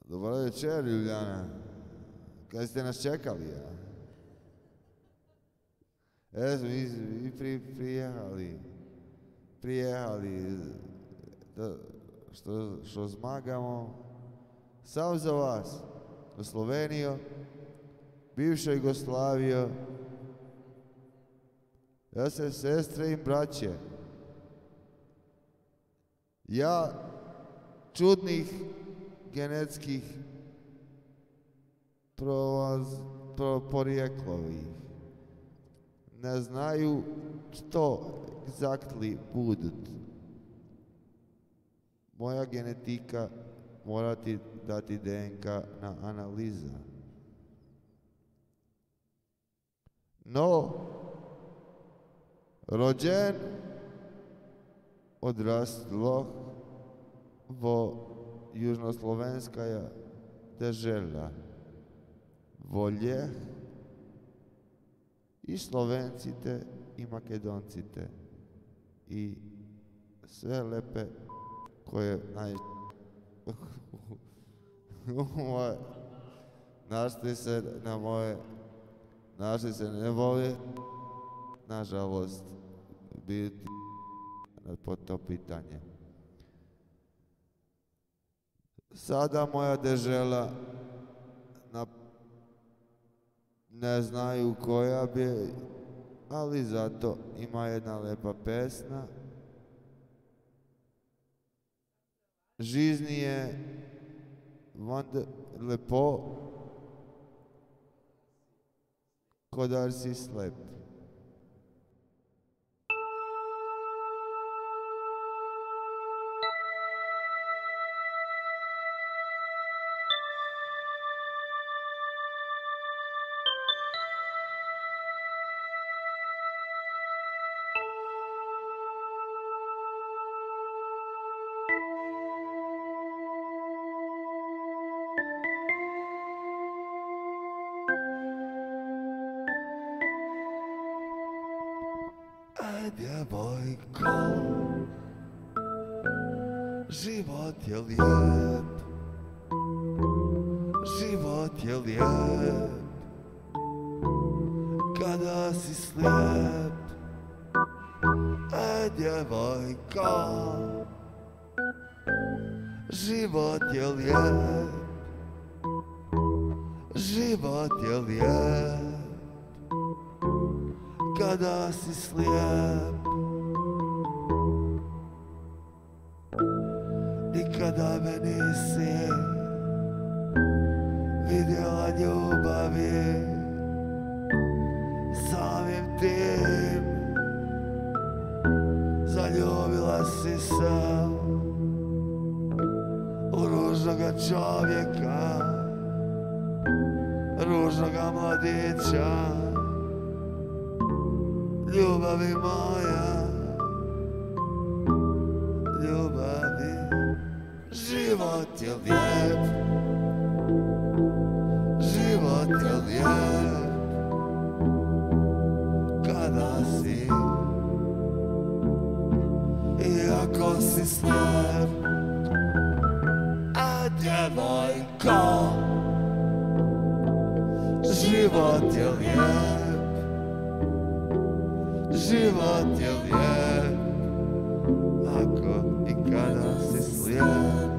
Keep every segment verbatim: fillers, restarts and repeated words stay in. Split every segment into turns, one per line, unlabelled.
Dobro večer, Ljubljana. Kaj ste nas čekali, ja? E, smo mi, mi pri, prijehali, prijehali, da, što, što zmagamo, sam za vas, u Sloveniju, bivšu Jugoslaviju, ja se sestre i braće, ja čudnih genetskih prolaz, pro, porijeklovih, ne znaju što exactly budut. Moja genetika mora ti dati D N K na analiza. No, rođen, odraslo vo južnoslovenskaja dežela, volje i Slovencite i Makedoncite i sve lepe koje naj... našli se na moje, našli se ne vole, nažalost, biti po to pitanje. Sada moja dežela na, ne znaju koja bi, ali zato ima jedna lepa pesna. Žizni je vand lepo, kodar si slep.
Djevojko, život je lijep, život je lijep, kada si slijep. E, djevojko, život je lijep, život je lijep, kada si slijep. Nikada me nisi vidjela ljubavi, samim tim zaljubila si se u ružnoga čovjeka, ružnoga mladića. Ljubavi moja, ljubavi, život je lijep, život je lijep, kada si, iako si slijep. A djevojko, život je lijep, život je lijep, ako i kada si slijep.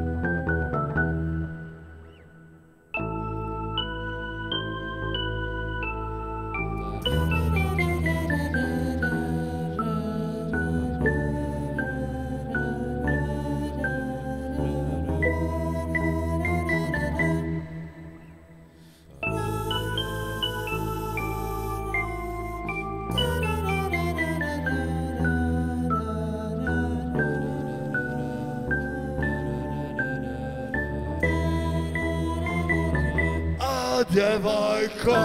Djevojko,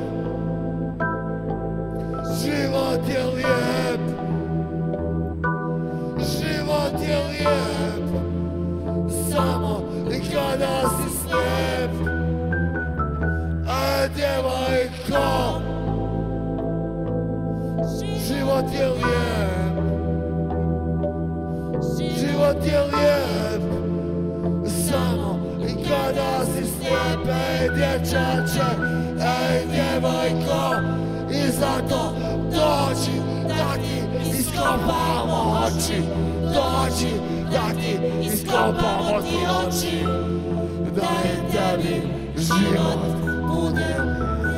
život je lijep, život je lijep, samo i kada si slijep. A djevojko, život je lijep, život je lijep, samo i kada Ej dječače, ej djevojko, i zato dođi da ti iskopamo oči, dođi da ti iskopamo ti oči, da je tebi život bude